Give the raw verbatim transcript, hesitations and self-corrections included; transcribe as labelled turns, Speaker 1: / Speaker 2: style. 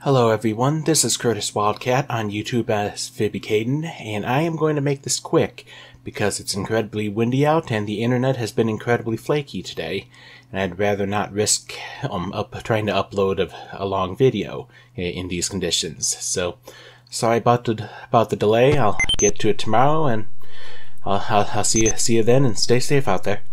Speaker 1: Hello everyone, this is Curtis Wildcat on YouTube as Fibbycaden, and I am going to make this quick because it's incredibly windy out and the internet has been incredibly flaky today, and I'd rather not risk um, up, trying to upload a, a long video in these conditions. So, sorry about the, about the delay. I'll get to it tomorrow, and I'll, I'll, I'll see you, see you then, and stay safe out there.